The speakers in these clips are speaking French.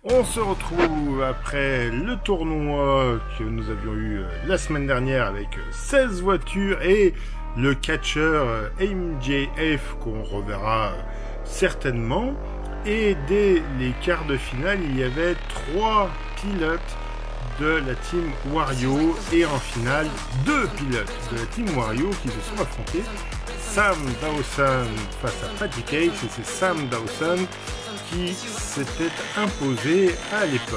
On se retrouve après le tournoi que nous avions eu la semaine dernière avec 16 voitures et le catcheur MJF qu'on reverra certainement. Et dès les quarts de finale, il y avait 3 pilotes de la team Wario et en finale 2 pilotes de la team Wario qui se sont affrontés. Sam Dawson face à Patty Case, et c'est Sam Dawson qui s'était imposé à l'époque.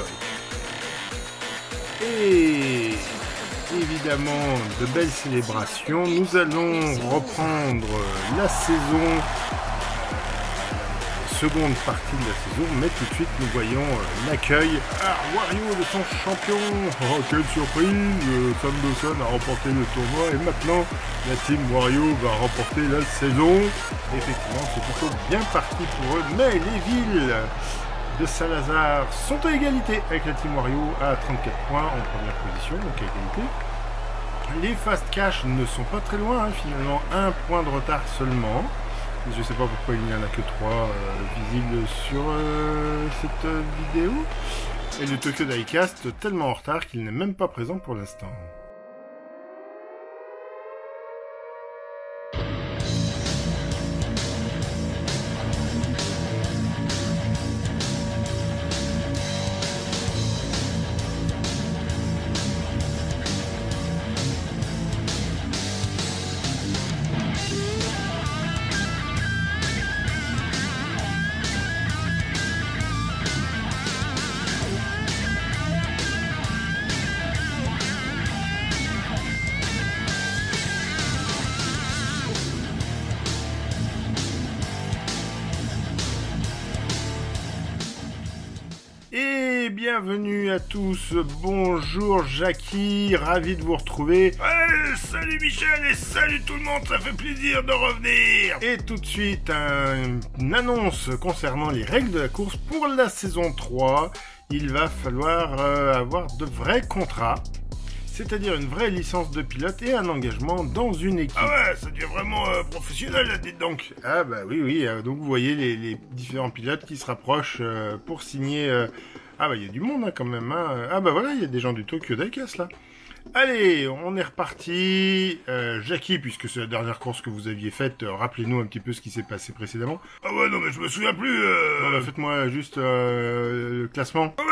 Et évidemment, de belles célébrations. Nous allons reprendre la saison, seconde partie de la saison, mais tout de suite nous voyons l'accueil à Wario de son champion. Oh, quelle surprise! Sam Dawson a remporté le tournoi et maintenant la team Wario va remporter la saison. Effectivement, c'est plutôt bien parti pour eux, mais les villes de Salazar sont à égalité avec la team Wario à 34 points en première position, donc à égalité. Les fast cash ne sont pas très loin, hein, finalement, un point de retard seulement. Je sais pas pourquoi il n'y en a que 3 visibles sur cette vidéo. Et le Tokyo Diecast tellement en retard qu'il n'est même pas présent pour l'instant. Bienvenue à tous, bonjour Jackie, ravi de vous retrouver. Salut Michel et salut tout le monde, ça fait plaisir de revenir. Et tout de suite, une annonce concernant les règles de la course pour la saison 3. Il va falloir avoir de vrais contrats, c'est-à-dire une vraie licence de pilote et un engagement dans une équipe. Ah ouais, ça devient vraiment professionnel là, dites donc. Ah bah oui, donc vous voyez les différents pilotes qui se rapprochent pour signer... Ah bah il y a du monde hein, quand même. Hein. Ah bah voilà, il y a des gens du Tokyo Diecast là. Allez, on est reparti. Jackie, puisque c'est la dernière course que vous aviez faite, rappelez-nous un petit peu ce qui s'est passé précédemment. Ah ouais, non mais je me souviens plus. Non, bah, faites-moi juste le classement. Ah bah,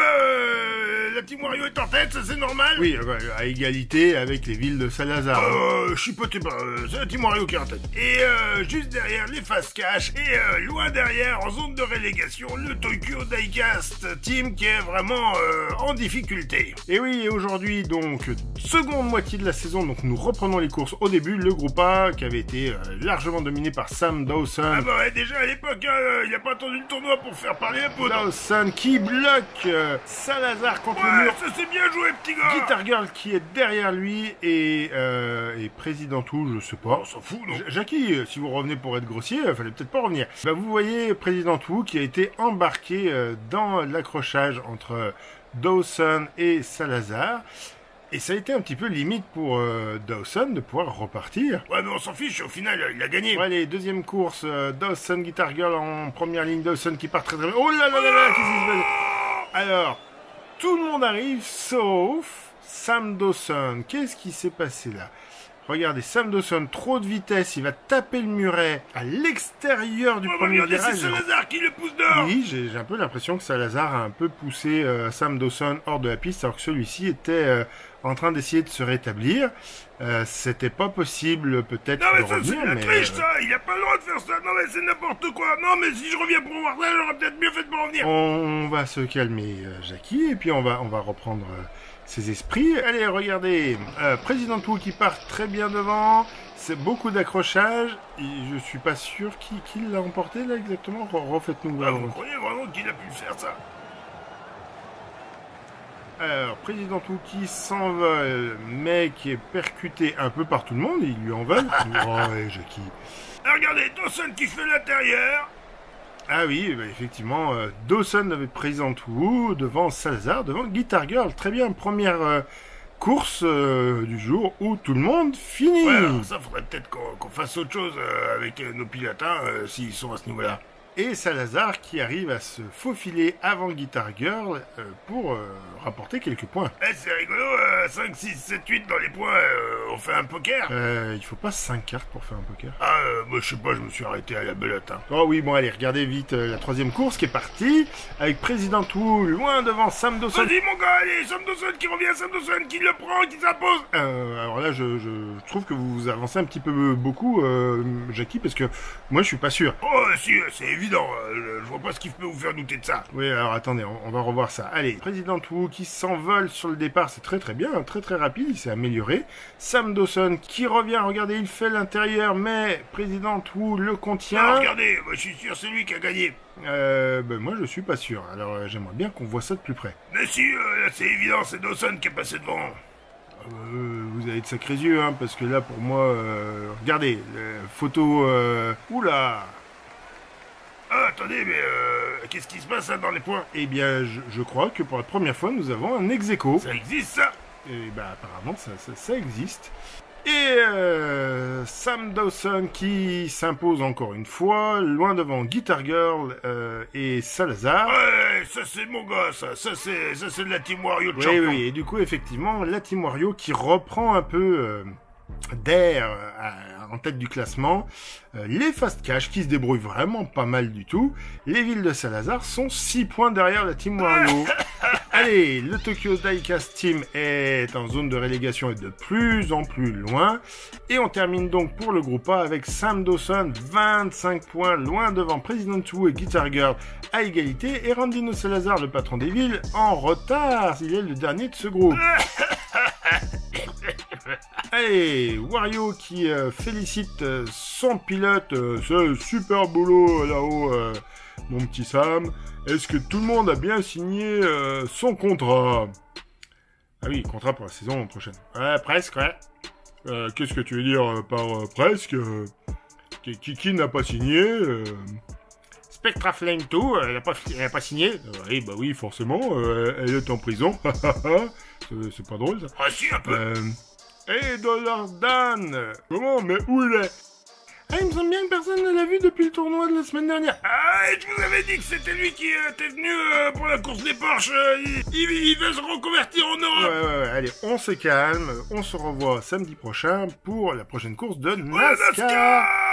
la team Wario est en tête, ça c'est normal. Oui, à égalité avec les villes de Salazar. Chipotez pas, c'est la team Wario qui est en tête. Et juste derrière les fast cash, et loin derrière, en zone de relégation, le Tokyo Diecast team qui est vraiment en difficulté. Et oui, et aujourd'hui donc, seconde moitié de la saison, donc nous reprenons les courses au début. Le groupe A qui avait été largement dominé par Sam Dawson. Ah bah ouais, déjà à l'époque, il a pas attendu le tournoi pour faire parler la peau. Dawson qui bloque Salazar contre le mur. Ça c'est bien joué petit gars. Guitar Girl qui est derrière lui et Président Tout, je sais pas. On s'en fout, non? Jackie, si vous revenez pour être grossier, fallait peut-être pas revenir. Bah vous voyez Président Tout qui a été embarqué dans l'accrochage entre Dawson et Salazar. Et ça a été un petit peu limite pour Dawson de pouvoir repartir. Ouais, mais on s'en fiche, au final, il a gagné. Ouais, allez, deuxième course, Dawson, Guitar Girl en première ligne, Dawson qui part très très bien. Oh là là là là, qu'est-ce qui se passe? Alors, tout le monde arrive, sauf Sam Dawson. Qu'est-ce qui s'est passé là? Regardez, Sam Dawson, trop de vitesse, il va taper le muret à l'extérieur du premier virage. C'est Salazar qui le pousse dehors. Oui, j'ai un peu l'impression que Salazar a un peu poussé Sam Dawson hors de la piste, alors que celui-ci était en train d'essayer de se rétablir. C'était pas possible peut-être de revenir, c'est de la triche ça, il a pas le droit de faire ça. Non mais c'est n'importe quoi. Non mais si je reviens pour voir ça, j'aurais peut-être mieux fait de me revenir. On va se calmer, Jackie, et puis on va reprendre... ses esprits. Allez, regardez, Président Tout qui part très bien devant, c'est beaucoup d'accrochage, je suis pas sûr qui l'a emporté là exactement, refaites-nous voir. Vous croyez vraiment qu'il a pu faire ça? Alors, Président Tout qui s'envole, mais qui est percuté un peu par tout le monde, il lui en vole. Oh, ouais, Jackie. Regardez, Dawson qui fait l'intérieur. Ah oui, bah effectivement, Dawson avait Président Tout devant Salazar, devant Guitar Girl. Très bien, première course du jour où tout le monde finit. Ouais, alors ça faudrait peut-être qu'on fasse autre chose avec nos pilotes, s'ils sont à ce niveau-là. et Salazar qui arrive à se faufiler avant Guitar Girl pour rapporter quelques points. Eh, c'est rigolo, 5, 6, 7, 8 dans les points, on fait un poker. Il faut pas 5 cartes pour faire un poker. Ah, moi je sais pas, je me suis arrêté à la belote. Hein. Oh oui, bon allez, regardez vite la troisième course qui est partie, avec President Wu loin devant Sam Dawson. Vas-y mon gars, allez, Sam Dawson qui revient, Sam Dawson qui le prend, qui s'impose. Alors là, je trouve que vous avancez un petit peu beaucoup, Jackie, parce que moi je suis pas sûr. Oh si, c'est évident, je vois pas ce qui peut vous faire douter de ça. Oui, alors attendez, on va revoir ça. Allez, Président Wu qui s'envole sur le départ, c'est très bien, très rapide, il s'est amélioré. Sam Dawson qui revient, regardez, il fait l'intérieur, mais Président Wu le contient. Ah, regardez, moi, je suis sûr c'est lui qui a gagné. Moi je suis pas sûr, alors j'aimerais bien qu'on voit ça de plus près. Mais si, là c'est évident, c'est Dawson qui est passé devant. Vous avez de sacrés yeux, hein, parce que là pour moi, regardez, photo, oula. Ah, attendez, mais qu'est-ce qui se passe là dans les points? Eh bien, je crois que pour la première fois, nous avons un ex-aequo. Ça existe, ça? Et bah, apparemment, ça existe. Et Sam Dawson qui s'impose encore une fois, loin devant Guitar Girl et Salazar. Ouais, ça c'est mon gars, ça c'est de la Team Wario de champion. Oui, et du coup, effectivement, la Team Wario qui reprend un peu d'air en tête du classement. Les Fast Cash qui se débrouillent vraiment pas mal du tout. Les villes de Salazar sont 6 points derrière la Team Wario. Allez, le Tokyo Diecast Team est en zone de relégation et de plus en plus loin. Et on termine donc pour le groupe A avec Sam Dawson, 25 points, loin devant President Wu et Guitar Girl à égalité. Et Randino Salazar, le patron des villes, en retard. Il est le dernier de ce groupe. Allez, Wario qui félicite son pilote, ce super boulot là-haut, mon petit Sam. Est-ce que tout le monde a bien signé son contrat? Ah oui, contrat pour la saison prochaine. Ouais, presque, ouais. Qu'est-ce que tu veux dire par presque? Qui n'a pas signé Spectra Flame 2, elle a pas signé. Oui, bah oui, forcément, elle est en prison. C'est pas drôle ça. Ah si, un peu. Hey, Dollar Dan! Comment? Mais où il est? Ah, il me semble bien que personne ne l'a vu depuis le tournoi de la semaine dernière. Ah, et je vous avais dit que c'était lui qui était venu pour la course des Porsche. Il veut se reconvertir en Europe. Ouais, allez, on se calme. On se revoit samedi prochain pour la prochaine course de NASCAR.